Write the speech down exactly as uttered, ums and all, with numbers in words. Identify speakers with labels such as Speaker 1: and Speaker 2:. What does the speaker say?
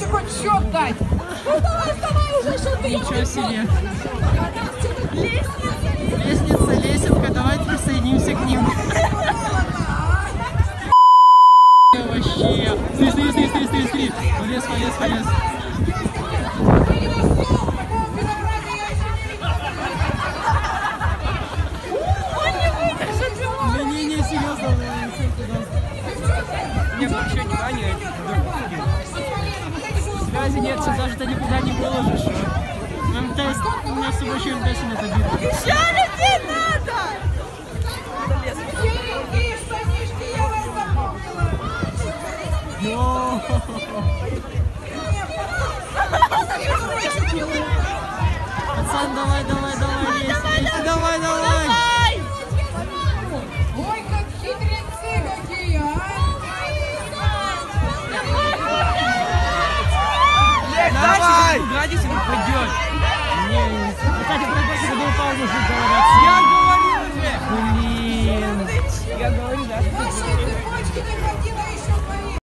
Speaker 1: хоть счет дать. Ну давай, вставай уже, что ты.
Speaker 2: Ничего себе. Лестница, лестница, лесенка, давайте присоединимся к ним. Вообще. Смотри, смотри, смотри, смотри, смотри, смотри. Полез, полез, полез. Не-не-не, серьезно. Нет, вообще не ранее. Связи нет, сюда же ты никуда не положишь. МТС, у меня с собой еще МТС нет обидно.
Speaker 1: Еще людей надо! Серенькие штанишки, я вас запомнила.
Speaker 2: Пацан, давай, давай, давай, лезь, лезь, давай, давай.
Speaker 1: Ой, как хитрецы какие, а!
Speaker 2: Давай! Гадите, он пойдет. Не, кстати, про больше году паузу уже говорят. Я говорил уже. Блин. Я говорю, да.
Speaker 1: Ваши цепочки не хватило еще.